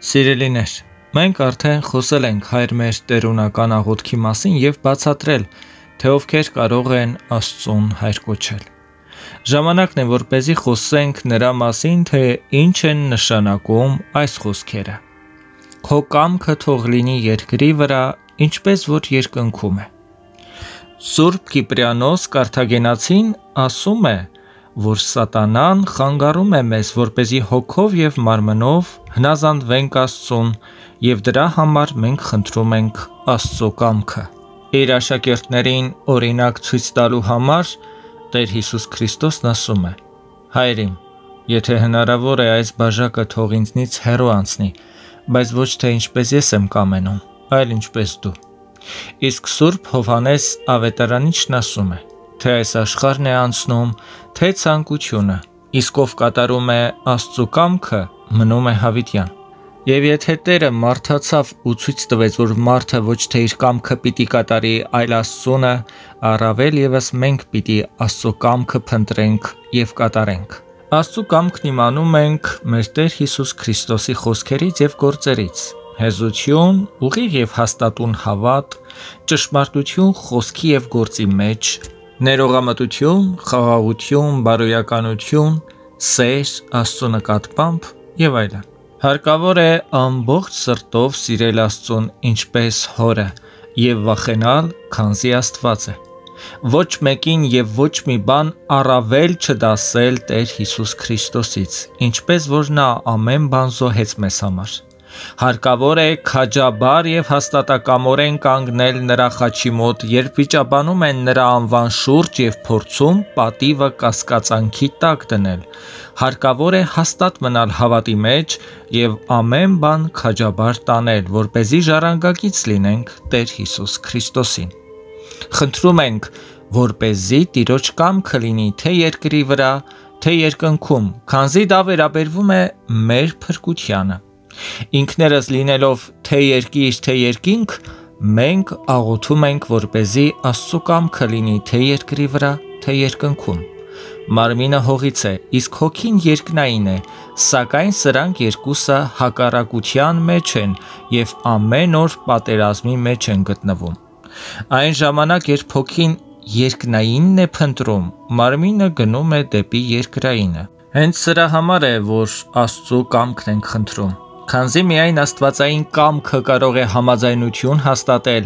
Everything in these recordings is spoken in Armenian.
Սիրելիներ, մենք արդեն խոսել ենք Հայր մեր տերունական աղոթքի մասին և բացատրել, թե ովքեր կարող են Աստծուն Հայր կոչել։ Ժամանակն է, որպեսզի խոսենք նրա մասին, թե ինչ են նշանակում այս խոսքերը։ Քո կամքը թող լինի երկրի վրա, ինչպես որ երկնքում է։ Սուրբ Կիպրիանոս Կարթագենացին ասում է, որ Սատանան խանգարում է մեզ, որպեսզի հոգով և մարմնով հնազանդվենք Աստծուն, և դրա համար մենք խնդրում ենք Աստծո կամքը։ Իր աշակերտներին օրինակ ցույց տալու համար Տեր Հիսուս Քրիստոսն ասում է. Հայր իմ, եթե հնարավոր է այս բաժակը թող ինձնից հեռու անցնի, բայց ոչ թե ինչպես ես եմ կամենում, այլ ինչպես դու։ Իսկ Սուրբ Հովհաննես Ավետարանիչն ասում է, թե այս աշխարհն է անցնում, թե ցանկությունը, իսկ ով կատարում է Աստծո կամքը, մնում է հավիտյան։ Եվ եթե Տերը մարդացավ ու ցույց տվեց, որ մարդը ոչ թե իր կամքը պիտի կատարի, այլ Աստծունը, առավել ևս մենք պիտի Աստծո կամքը փնտրենք և կատարենք։ Աստծո կամքն իմանում ենք մեր Տեր Հիսուս Քրիստոսի խոսքերից և գործերից։ Հեզություն, ուղիղ և հաստատուն հավատ, ճշմարտություն խոսքի և գործի մեջ, ներողամտություն, խաղաղություն, բարոյականություն, սեր Աստծո նկատմամբ և այլն։ Հարկավոր է ամբողջ սրտով սիրել Աստծուն ինչպես հորը և վախենալ, քանզի Աստված է։ Ոչ մեկին և ոչ մի բան առավել չդասել Տեր Հիսուս Քրիստոսից, ինչպես որ նա ամեն բան զոհեց մեզ համար։ Հարկավոր է քաջաբար և հաստատակամորեն կանգնել նրա խաչի մոտ, երբ վիճաբանում են նրա անվան շուրջ և փորձում պատիվը կասկածանքի տակ դնել։ Հարկավոր է հաստատ մնալ հավատի մեջ և ամեն բան քաջաբար տանել, որպեսզի ժառանգակից լինենք Տեր Հիսուս Քրիստոսին։ Խնդրում ենք, որպեսզի Տիրոջ կամքը լինի թե երկրի վրա, թե երկնքում, քանզի դա վերաբերվում է մեր փրկությանը։ Ինքներս լինելով թե երկիր, թե երկինք, մենք աղոթում ենք, որպեսզի Աստծո կամքը լինի թե երկրի վրա, թե երկնքում։ Մարմինը հողից է, իսկ հոգին երկնային է, սակայն սրանք երկուսը հակառակության մեջ են և ամեն օր պատերազմի մեջ են գտնվում։ Այն ժամանակ, երբ հոգին երկնայինն է փնտրում, մարմինը գնում է դեպի երկրայինը։ Հենց սրա համար է, որ Աստծո կամքն ենք խնդրում, քանզի միայն աստվածային կամքը կարող է համաձայնություն հաստատել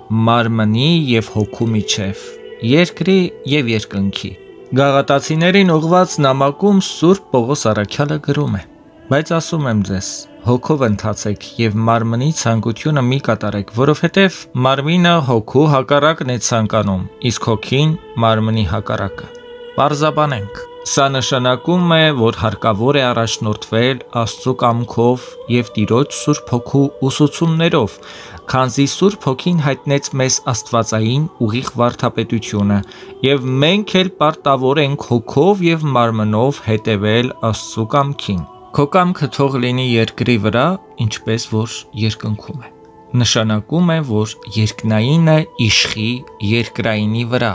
մարմնի և հոգու միջև, երկրի և երկնքի։ Գաղատացիներին ուղղված նամակում Սուրբ Պողոս առաքյալը գրում է. բայց ասում եմ ձեզ, հոգով ընթացեք և մարմնի ցանկությունը մի կատարեք, որովհետև մարմինը հոգու հակառակն է ցանկանում, իսկ հոգին մարմնի հակառակը։ Պարզաբանենք։ Սա նշանակում է, որ հարկավոր է առաջնորդվել Աստծո կամքով և Տիրոջ Սուրբ Հոգու ուսուցումներով, քանզի Սուրբ Հոգին հայտնեց մեզ աստվածային ուղիղ վարդապետությունը, և մենք էլ պարտավոր ենք հոգով և մարմնով հետևել Աստծո կամքին։ Քո կամքը թող լինի երկրի վրա, ինչպես որ երկնքում է։ Նշանակում է, որ երկնայինը իշխի երկրայինի վրա։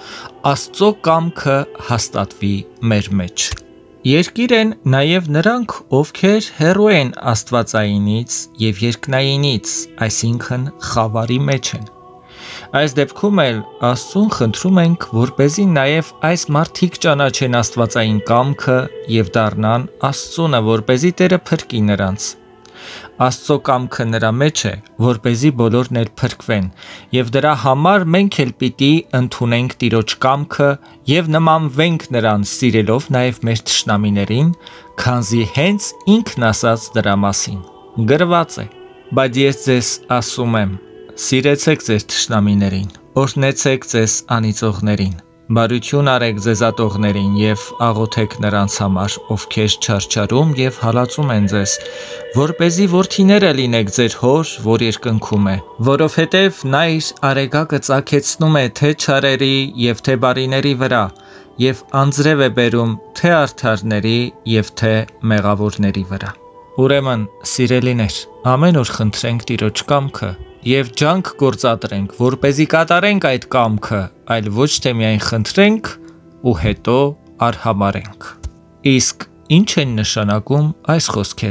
Աստծո կամքը հաստատվի մեր մեջ։ Երկիր են նաև նրանք, ովքեր հեռու են աստվածայինից և երկնայինից, այսինքն խավարի մեջ են։ Այս դեպքում էլ Աստծուն խնդրում ենք, որպեսզի նաև այս մարդիկ ճանաչեն աստվածային կամքը և դառնան Աստծունը, որպեսզի Տերը փրկի նրանց։ Աստծո կամքը նրա մեջ է, որպեսզի բոլորն էլ փրկվեն, և դրա համար մենք էլ պիտի ընդունենք Տիրոջ կամքը և նմանվենք նրան, սիրելով նաև մեր թշնամիներին, քանզի հենց Ինքն ասաց դրա մասին։ Գրված է. բայց ես ձեզ ասում եմ. սիրեցեք ձեր թշնամիներին, օրհնեցեք ձեզ անիծողներին, բարություն արեք ձեզ ատողներին և աղոթեք նրանց համար, ովքեր չարչարում և հալածում են ձեզ, որպեսզի որդիները լինեք ձեր հոր, որ երկնքում է, որովհետև նա իր արեգակը ծագեցնում է թե չարերի և թե բարիների վրա, և անձրև է բերում թե արդարների և թե մեղավորների վրա։ Ուրեմն, սիրելիներ, ամեն օր խնդրենք Տիրոջ կամքը և ջանք գործադրենք, որպեսզի կատարենք այդ կամքը, այլ ոչ թե միայն խնդրենք ու հետո արհամարհենք։ Իսկ ինչ են նշանակում այս խոսքերը։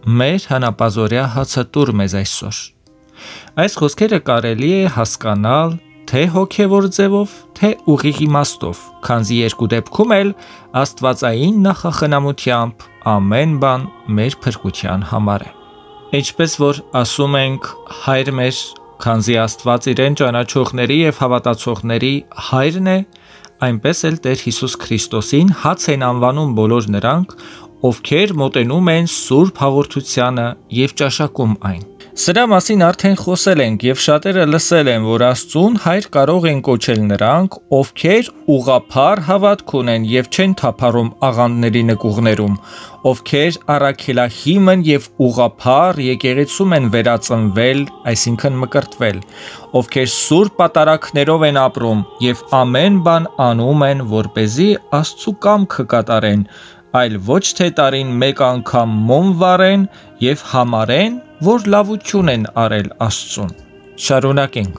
մեր հանապազորյա հացը տուր մեզ այսօր։ Այս խոսքերը կարելի է հասկանալ թե հոգևոր ձևով, թե ուղիղ իմաստով, քանզի երկու դեպքում էլ աստվածային նախախնամությամբ ամեն բան մեր փրկության համար է։ Ինչպես որ ասում ենք հայր մեր, քանզի Աստված իրեն ճանաչողների եւ հավատացողների հայրն է, այնպես էլ Տեր Հիսուս Քրիստոսին հաց են անվանում բոլոր նրանք, ովքեր մոտենում են Սուրբ Հաղորդությանը եւ ճաշակում այն։ Սրա մասին արդեն խոսել ենք եւ շատերը լսել են, որ Աստծուն հայր կարող են կոչել նրանք, ովքեր ուղղափառ հավատք ունեն եւ չեն թափառում աղանդների նկուղներում, ովքեր առաքելահիմն եւ ուղղափառ եկեղեցում են վերածնվել, այսինքն մկրտվել, ովքեր սուրբ պատարակներով են ապրում եւ ամեն բան անում են, որպեսզի Աստծու կամքը կատարեն, այլ ոչ թե տարին մեկ անգամ մոմ վառեն եւ համարեն, որ լավություն են արել Աստծուն։ Շարունակենք։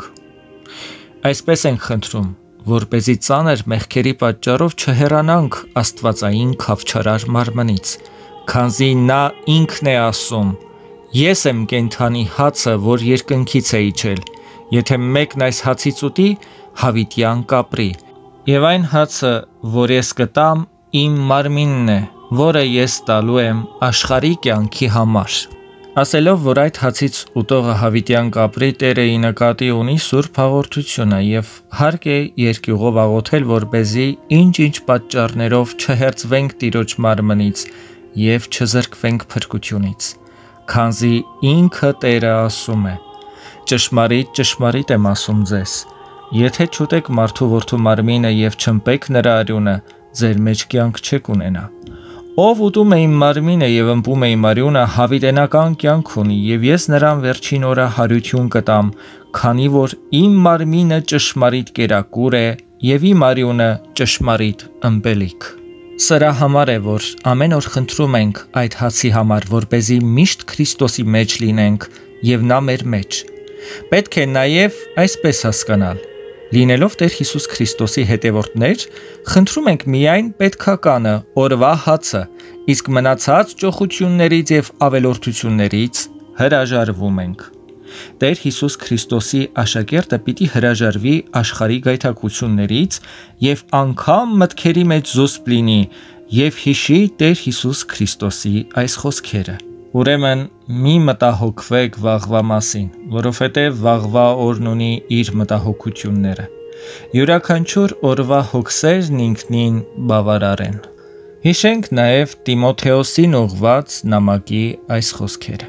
Այսպես ենք խնդրում, որպեսզի ծանր մեղքերի պատճառով չհեռանանք Աստվածային քավչարար մարմնից, քանզի նա ինքն է ասում. Ես եմ կենդանի հացը, որ երկնքից է իջել, եթե մեկն այս հացից ուտի, հավիտյան կապրի, եւ այն հացը, որ ես կտամ, իմ մարմինն է, որը ես տալու եմ աշխարհի կյանքի համար։ Ասելով, որ այդ հացից ուտողը հավիտյան կապրի, Տերը ի նկատի ունի Սուրբ Հաղորդությունը եւ հարկ է երկյուղով աղոթել, որպեսզի ինչ-ինչ պատճառներով չհերձվենք Տիրոջ մարմնից եւ չզրկվենք փրկությունից, քանզի ինքը Տերը ասում է. Ճշմարիտ, ճշմարիտ եմ ասում ձեզ, եթե չուտեք մարդու որդու մարմինը եւ չըմպեք նրա արյունը, ձեր մեջ կյանք չեք ունենա։ Ով ուտում է իմ մարմինը եւ ըմպում է իմ արյունը, հավիտենական կյանք ունի, եւ ես նրան վերջին օրը հարություն կտամ, քանի որ իմ մարմինը ճշմարիտ կերակուր է եւ իմ արյունը ճշմարիտ ըմպելիք։ Սրա համար է, որ ամեն օր խնդրում ենք այդ հացի համար, որպեսզի միշտ Քրիստոսի մեջ լինենք եւ նա մեր մեջ։ Պետք է նաեւ այսպես հասկանալ. Լինելով Տեր Հիսուս Քրիստոսի հետևորդներ, խնդրում ենք միայն պետքականը, օրվա հացը, իսկ մնացած ճոխություններից եւ ավելորդություններից հրաժարվում ենք։ Տեր Հիսուս Քրիստոսի աշակերտը պիտի հրաժարվի աշխարհի գայթակղություններից եւ անգամ մտքերի մեջ զուսպ լինի եւ հիշի Տեր Հիսուս Քրիստոսի այս խոսքերը։ Ուրեմն մի մտահոգվեք վաղվա մասին, որովհետև վաղվա օրն ունի իր մտահոգությունները։ Յուրաքանչյուր օրվա հոգսերն ինքնին բավարար են։ Հիշենք նաև Տիմոթեոսին ուղված նամակի այս խոսքերը։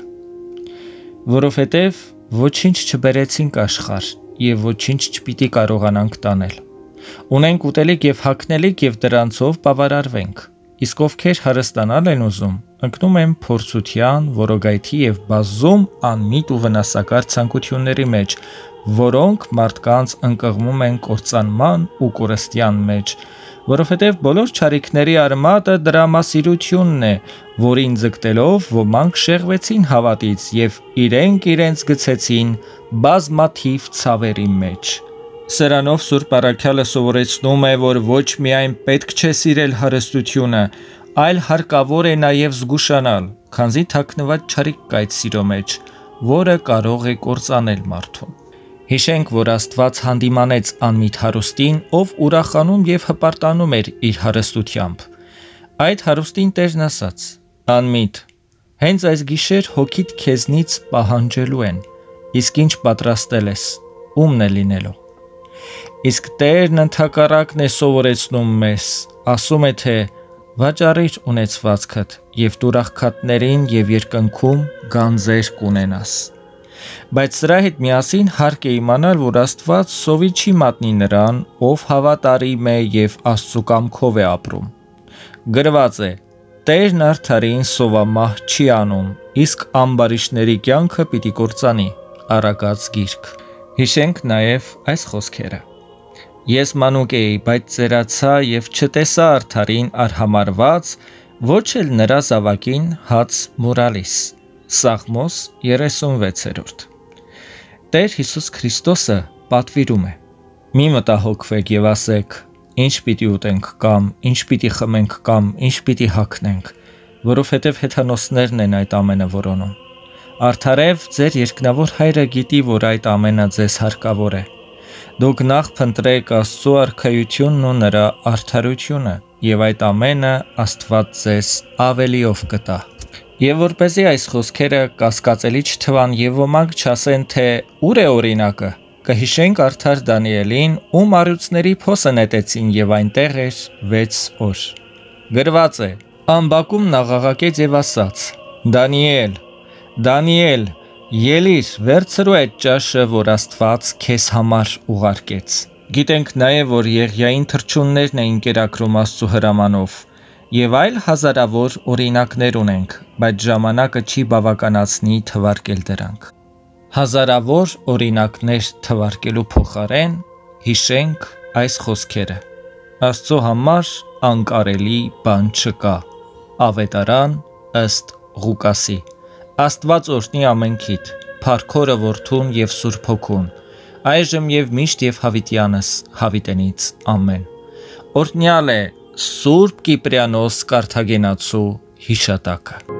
Որովհետև ոչինչ չբերեցինք աշխարհ եւ ոչինչ չպիտի կարողանանք տանել։ Ունենք ուտելիք եւ հագնելիք եւ դրանցով բավարարվենք։ Իսկ ովքեր հարստանալ են ուզում, ընկնում են փորձության, որոգայթի եւ բազում անմիտ ու վնասակար ցանկությունների մեջ, որոնք մարդկանց ընկղմում են կործանման ու կորստյան մեջ, որովհետև բոլոր չարիքների արմատը դրամասիրությունն է, որին ձգտելով ոմանք շեղվեցին հավատից եւ իրենց գցեցին բազմաթիվ ցավերի մեջ։ Սրանով Սուրբ Առաքյալը սովորեցնում է, որ ոչ միայն պետք չէ սիրել հարստությունը, այլ հարկավոր է նաև զգուշանալ, քանզի թաքնված չարիք կա այդ սիրո մեջ, որը կարող է կործանել մարդուն։ Հիշենք, որ Աստված հանդիմանեց անմիտ հարուստին, ով ուրախանում եւ հպարտանում էր իր հարստությամբ։ Այդ հարուստին Տերն ասաց. «Անմիտ, հենց այս գիշեր հոգիդ քեզնից պահանջելու են, իսկ ինչ պատրաստել ես, ումն է լինելու»։ Իսկ Տերն ընդհակառակն է սովորեցնում մեզ, ասում է, թե վաճառիր ունեցվածքդ եւ տուր աղքատներին եւ երկնքում գանձեր կունենաս։ Բայց սրա հետ միասին հարկ է իմանալ, որ Աստված սովի չի մատնի նրան, ով հավատարիմ է եւ Աստծու կամքով է ապրում։ Գրված է. Տերն արդարին սովամահ չի անում, իսկ ամբարիշտների կյանքը պիտի կործանի։ Առակաց գիրք։ Հիշենք նաեւ այս խոսքերը. Ես մանուկ էի, բայց ծերացա եւ չտեսա արդարին արհամարված, ոչ էլ նրա զավակին հաց մուրալիս։ Սաղմոս 36-րդ։ Տեր Հիսուս Քրիստոսը պատվիրում է. Մի մտահոգվեք եւ ասեք. ինչ պիտի ուտենք կամ ինչ պիտի խմենք կամ ինչ պիտի հագնենք, որովհետև հեթանոսներն են այդ ամենը որոնում։ Արդարև ձեր երկնավոր հայրը գիտի, որ այդ ամենը ձեզ հարկավոր է։ Դուք նախ փնտրեք Աստծո արքայությունն ու նրա արդարությունը, եւ այդ ամենը Աստված ձեզ ավելիով կտա։ Եվ որպեսզի այս խոսքերը կասկածելի չթվան եւ ոմանք չասեն, թե ուր է օրինակը, կհիշենք արդար Դանիելին, ում առյուծների փոսը նետեցին եւ այնտեղ էր 6 օր։ Գրված է. Ամբակումն աղաղակեց եւ ասաց. Դանիել, Դանիել, ելիր, վերցրու այդ ճաշը, որ Աստված քեզ համար ուղարկեց։ Գիտենք նաեւ, որ Եղիային թռչուններն էին կերակրում Աստծո հրամանով, եւ այլ հազարավոր օրինակներ ունենք, բայց ժամանակը չի բավականացնի թվարկել դրանք։ Հազարավոր օրինակներ թվարկելու փոխարեն հիշենք այս խոսքերը։ Աստծո համար անկարելի բան չկա։ Ավետարան ըստ Ղուկասի։ Աստված օրհնի ամենքիդ, Փառքորը Որդուն եւ Սուրբ Հոգուն, այժմ եւ միշտ եւ հավիտյանս հավիտենից ամեն։ Օրհնյալ է Սուրբ Կիպրիանոս Կարթագենացու հիշատակը։